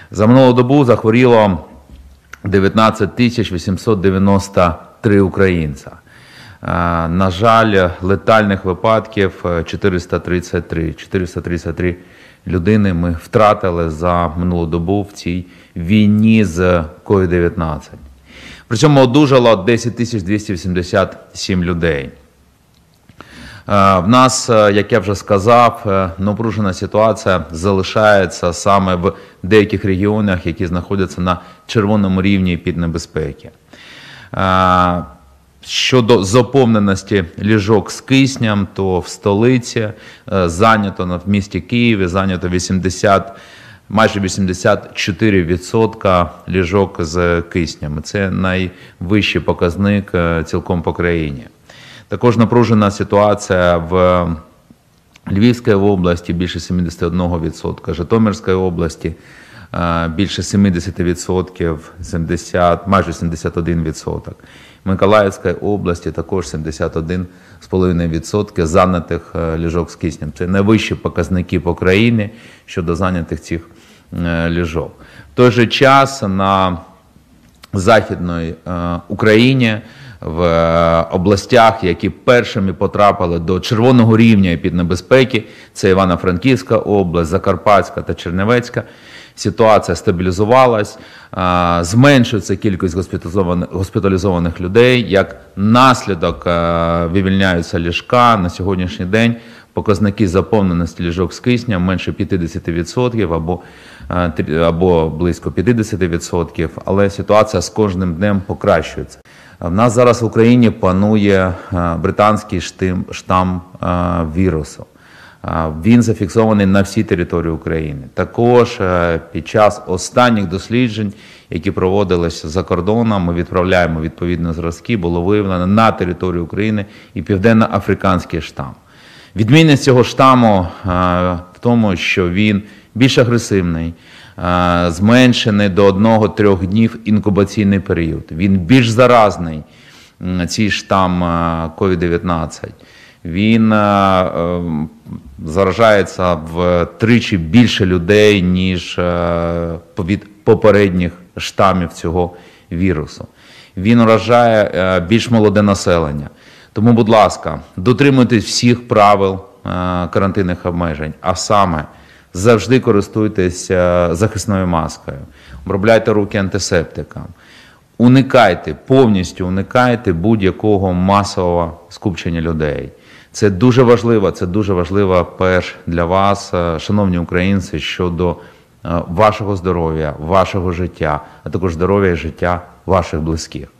За минулу добу захворіло 19 893 українця. На жаль, летальних випадків 433. 433 людини ми втратили за минулу добу в цій війні з COVID-19. При цьому одужало 10 287 людей. В нас, як я вже сказав, напружена ситуація залишається саме в деяких регіонах, які знаходяться на червоному рівні піднебезпеки. Щодо заповненості ліжок з киснем, то в столиці зайнято, в місті Києві зайнято майже 84% ліжок з киснем. Це найвищий показник цілком по країні. Також напружена ситуація в Львівській області, більше 71%, Житомирській області більше 70%, майже 71%. Миколаївській області також 71,5% зайнятих ліжок з киснем. Це найвищі показники по країні щодо зайнятих цих ліжок. В той же час на Західній Україні, в областях, які першими потрапили до червоного рівня піднебезпеки, це Івано-Франківська область, Закарпатська та Чернівецька, ситуація стабілізувалась, зменшується кількість госпіталізованих людей, як наслідок вивільняються ліжка. На сьогоднішній день показники заповненості ліжок з киснем менше 50% або близько 50%, але ситуація з кожним днем покращується. В нас зараз в Україні панує британський штам вірусу. Він зафіксований на всій території України. Також під час останніх досліджень, які проводилися за кордоном, ми відправляємо відповідні зразки, було виявлено на території України і південно-африканський штам. Відмінність цього штаму в тому, що він більш агресивний, зменшений до 1-3 днів інкубаційний період. Він більш заразний, цей штам COVID-19. Він заражається втричі більше людей, ніж від попередніх штамів цього вірусу. Він уражає більш молоде населення. Тому, будь ласка, дотримуйтесь всіх правил карантинних обмежень, а саме завжди користуйтесь захисною маскою, обробляйте руки антисептиком, повністю уникайте будь-якого масового скупчення людей. Це дуже важливо перш для вас, шановні українці, щодо вашого здоров'я, вашого життя, а також здоров'я і життя ваших близьких.